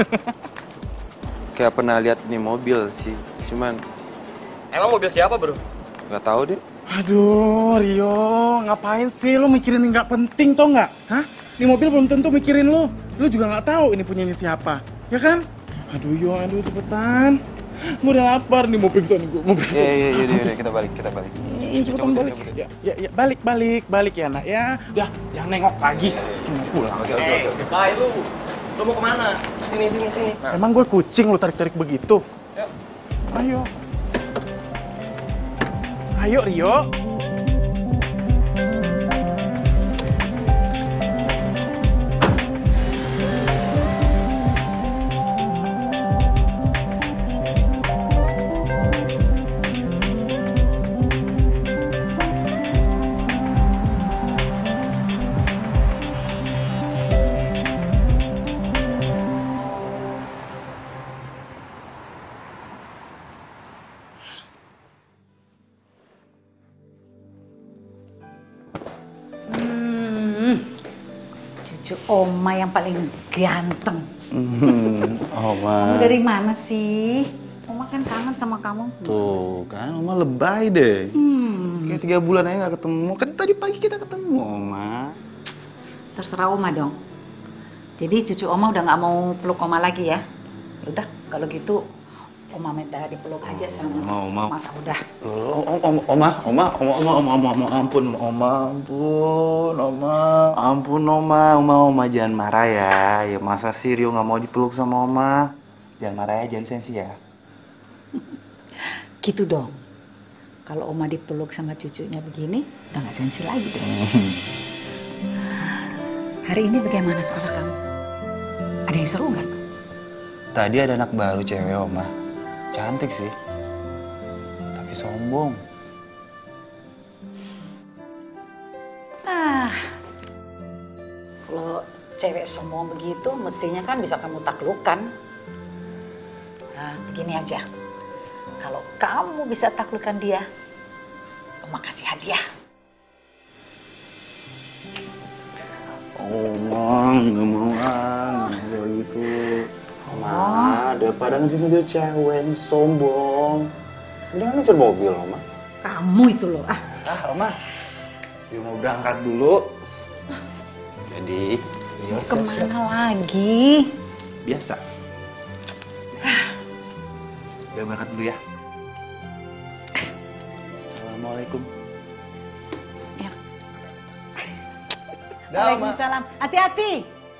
Kayak pernah lihat nih mobil sih, cuman... Emang mobil siapa, bro? Nggak tahu deh. Aduh, Rio, ngapain sih lu mikirin yang nggak penting, tau nggak? Hah? Ini mobil belum tentu mikirin lu. Lu juga nggak tahu ini punyanya siapa, ya kan? Aduh, Yo, aduh, cepetan. Gue udah lapar nih, mau pingsan gue, mau pingsan. Iya, iya, iya, iya, kita balik, kita balik. Iya, cepetan balik. Ya, ya, ya, balik, balik, balik ya, nak ya. Udah, jangan nengok lagi. Mau pulang. Oke, oke, oke. Bye, lu. Lu mau kemana? Sini, sini, sini. Emang gue kucing lu tarik-tarik begitu? Ayo. Ayo, Rio. Cucu Oma yang paling ganteng. Hmm, Oma. Kamu dari mana sih? Oma kan kangen sama kamu. Tuh kan, Oma lebay deh. Hmm. Kayak tiga bulan aja gak ketemu. Kan tadi pagi kita ketemu, Oma. Terserah Oma dong. Jadi cucu Oma udah nggak mau peluk Oma lagi ya? Udah, kalau gitu Oma minta dipeluk aja sama Oma, Oma. Masa udah. Om, om, Oma, Oma, Oma, Oma, Oma, Oma, Oma, ampun, Oma, ampun, Oma, ampun, Oma, Oma, Oma, jangan marah ya. Ya masa sih Rio nggak mau dipeluk sama Oma? Jangan marah ya, jangan sensi ya. Gitu dong. Kalau Oma dipeluk sama cucunya begini, udah nggak sensi lagi dong. Hari ini bagaimana sekolah kamu? Ada yang seru nggak? Tadi ada anak baru cewek, Oma. Cantik sih, tapi sombong. Ah, kalau cewek sombong begitu, mestinya kan bisa kamu taklukkan. Nah, begini aja. Kalau kamu bisa taklukkan dia, Oma kasih hadiah. Oma, nggak mau ah, nggak mau gitu. Oma, daripada ngejar-ngejar cewek yang sombong. Dia ngejar mobil, Oma. Kamu itu loh, ah. Ah, Oma. Dia mau berangkat dulu. Jadi, Rio Kemana siap-siap. lagi? Biasa. Dia berangkat dulu ya. Assalamualaikum. Ya. Dah, Oma. Waalaikumsalam. Hati-hati.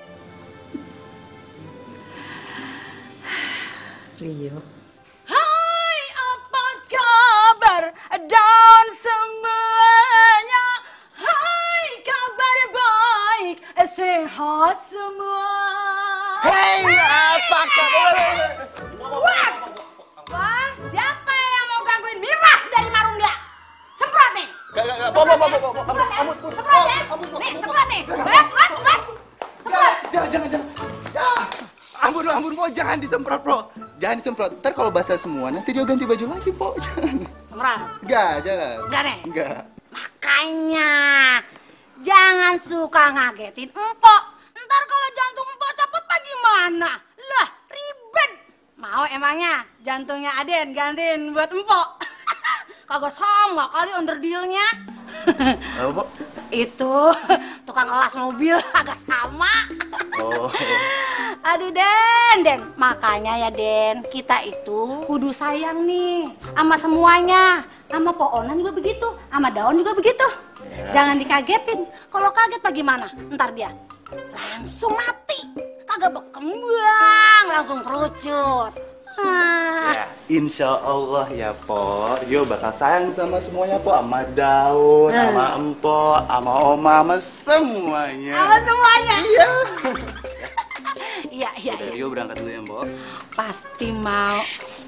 Rio. Hai, apa kabar dan semuanya? Hai, kabar baik, sehat semua. Hei, apa kabar? Wah, wah, siapa yang mau gangguin Mirah dari Marunda? Semprot nih. Gak, gak, gak. Bo, bo, bo, bo, bo. Semprot ya. Semprot ya. Nih, semprot nih. Mat, mat, mat. Semprot. Jangan, jangan, jangan. Ya. Ampun, ampun, Po. Jangan disemprot, Bro. Jangan disemprot. Ntar kalau basah semua, nanti dia ganti baju lagi, Po. Jangan. Semprot. Enggak, jangan. Enggak nih. Enggak. Makanya jangan suka ngagetin empok. Ntar kalau jantung empok copot pak gimana? Lah ribet. Mau emangnya jantungnya Aden gantiin buat empok? Kagak sama kali underdealnya. Apa, Po? Itu tukang elas mobil agak sama. Oh. Aduh Den, Den. Makanya ya Den, kita itu kudu sayang nih sama semuanya. Sama Poonan juga begitu, sama Daun juga begitu. Ya. Jangan dikagetin. Kalau kaget bagaimana? Ntar dia langsung mati. Kagak berkembang, langsung kerucut. Ah. Ya, insya Allah ya, Po. Rio bakal sayang sama semuanya, Po. Sama Daun, Hmm. sama Empok, sama Oma, sama semuanya. Sama semuanya. Iya. Iya, iya, Udah, iya. Rio berangkat dulu ya, Po. Pasti mau.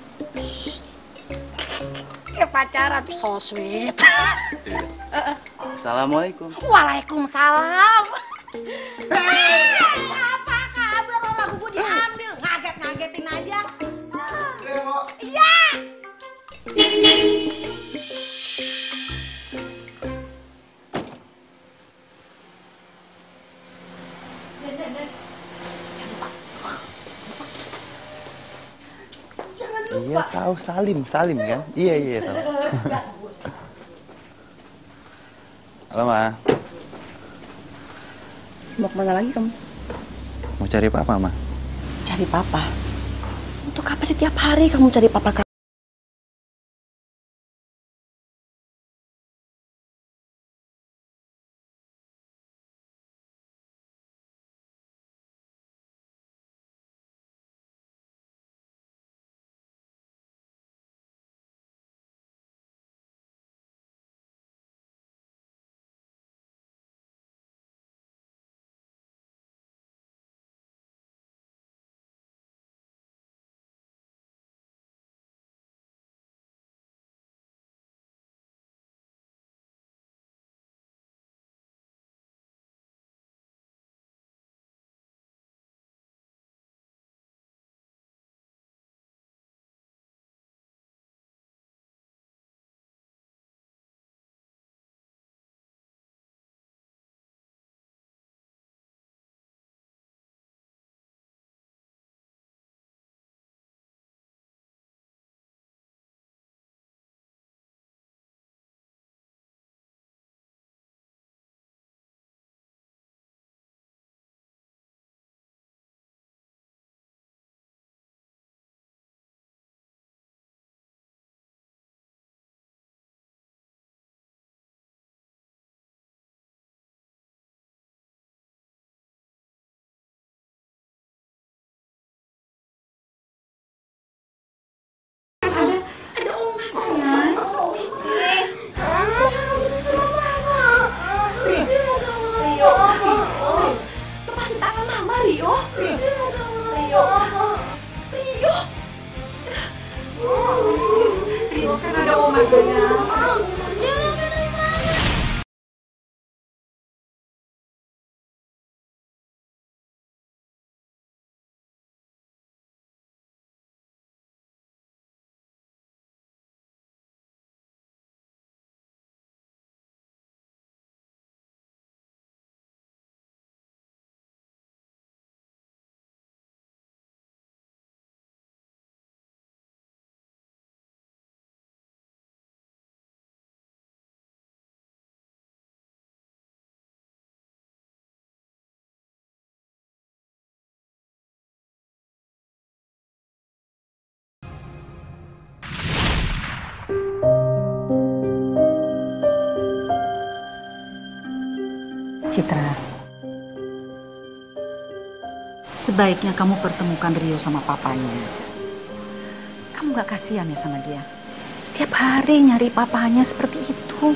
Kayak pacaran, so sweet. Iya. Assalamualaikum. Waalaikumsalam. Hei, apa kabar? Lagu gue diambil, ngaget-ngagetin aja. Iya. Iya tahu Salim, Salim kan? Iya iya tahu. Halo Ma. Mau kemana lagi kamu? Mau cari papa Ma? Cari papa? Untuk apa sih tiap hari kamu cari papa kamu? Citra, sebaiknya kamu pertemukan Rio sama papanya. Kamu gak kasihan ya sama dia? Setiap hari nyari papanya seperti itu.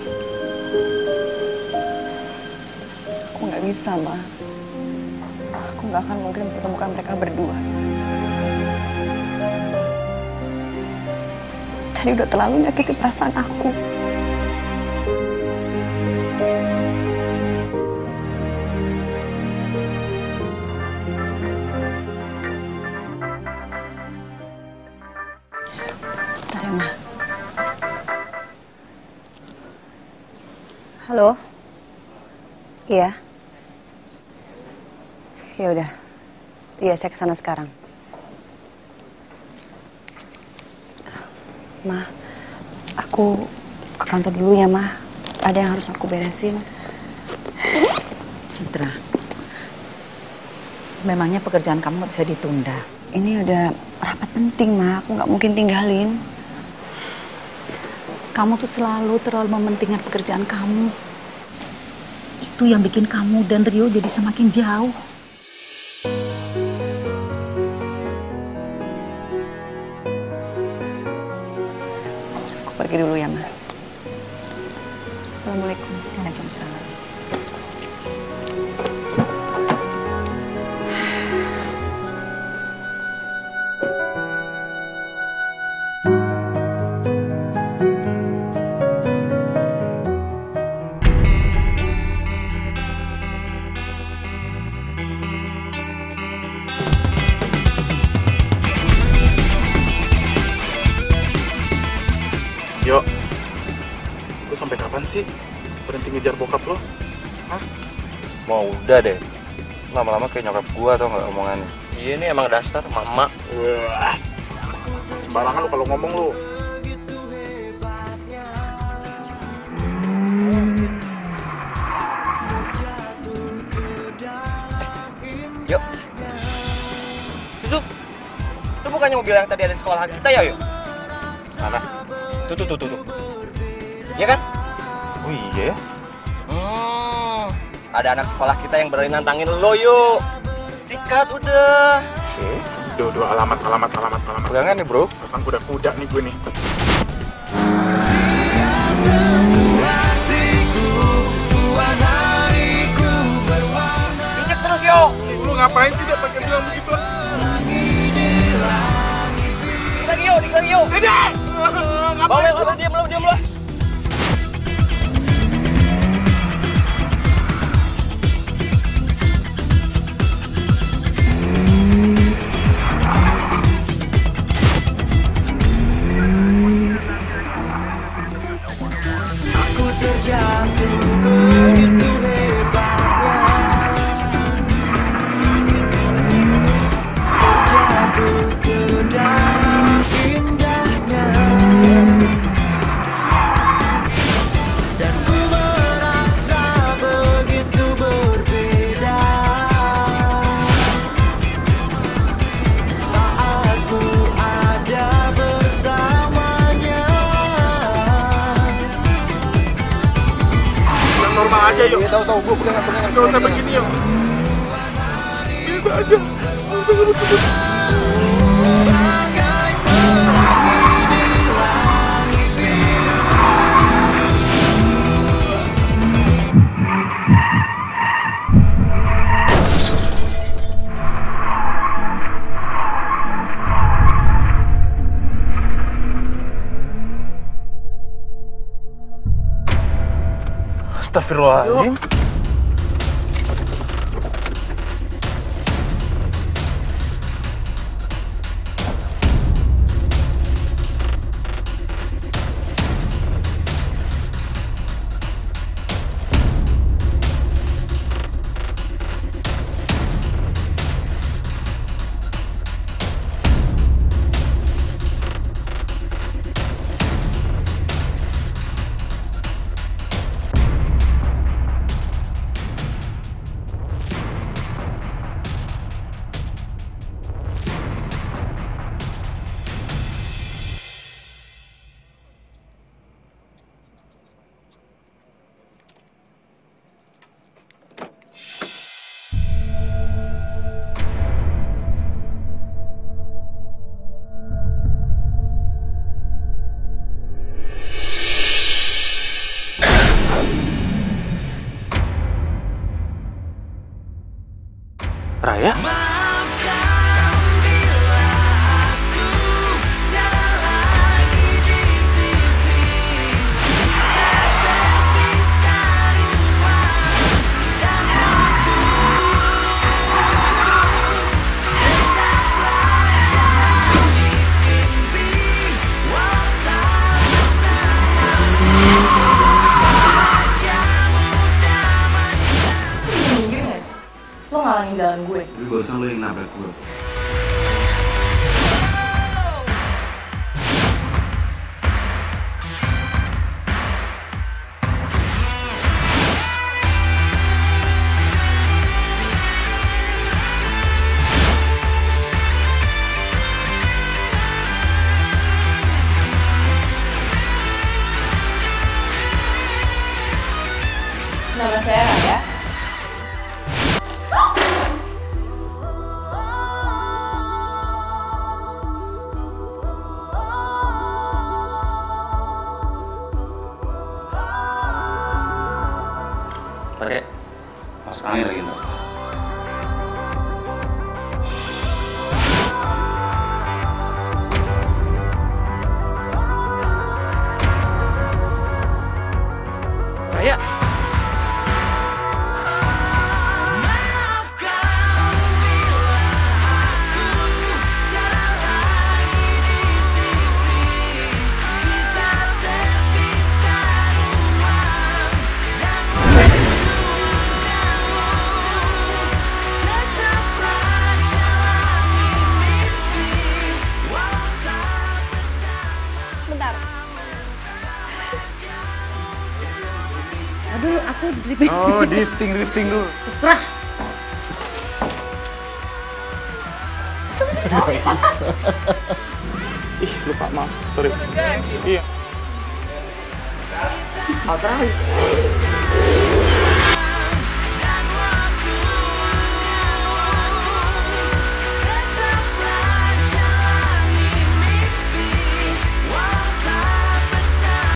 Aku nggak bisa, Ma. Aku nggak akan mungkin pertemukan mereka berdua. Tadi udah terlalu nyakiti perasaan aku. Halo? Iya? Ya udah. Iya, saya kesana sekarang. Ma, aku ke kantor dulu ya, Ma. Ada yang harus aku beresin. Citra, memangnya pekerjaan kamu nggak bisa ditunda? Ini ada rapat penting, Ma. Aku nggak mungkin tinggalin. Kamu tuh selalu terlalu mementingkan pekerjaan kamu. Itu yang bikin kamu dan Rio jadi semakin jauh. Aku pergi dulu ya, Ma. Assalamualaikum. Waalaikumsalam. Yo, lu sampai kapan sih berhenti ngejar bokap lo? Hah? Mau udah deh. lama-lama kayak nyokap gua tau nggak omongannya. Iya nih emang dasar mama. Wah. Sembarangan lu kalau ngomong lu. Yuk. Itu, itu bukannya mobil yang tadi ada di sekolah kita ya, yuk? Mana? Tuh, tuh, tuh, tuh, tuh. Iya kan? Oh iya ya? Hmm, ada anak sekolah kita yang berani nantangin lo, yuk. Sikat udah. Oke. Duh, duh, alamat, alamat, alamat, alamat. Pegangan nih, bro. Pasang kuda-kuda nih gue nih. Injek terus, yuk. Lu ngapain sih dia pakai bilang begitu? Dikit lagi, yuk, dikit lagi, yuk. Tidak! Bawa, bawa, diam lo, diam lo. Terjatuh begitu hebatnya, terjatuh ke dalam indahnya, dan ku merasa begitu berbeda saat ku ada bersamanya. Normal aja yuk. Iya tahu tahu gue pegang pegang. Gak usah begini yuk. Biasa aja. Gak usah ngebut-ngebut. Astagfirullahaladzim. Raya? Lo ngalangin jalan gue. Tapi barusan lo yang nabrak gue. Nama saya Raya. dulu, aku drifting. Oh, drifting, drifting dulu. Terserah. Ih, lupa, maaf. Sorry. Iya. Outrage.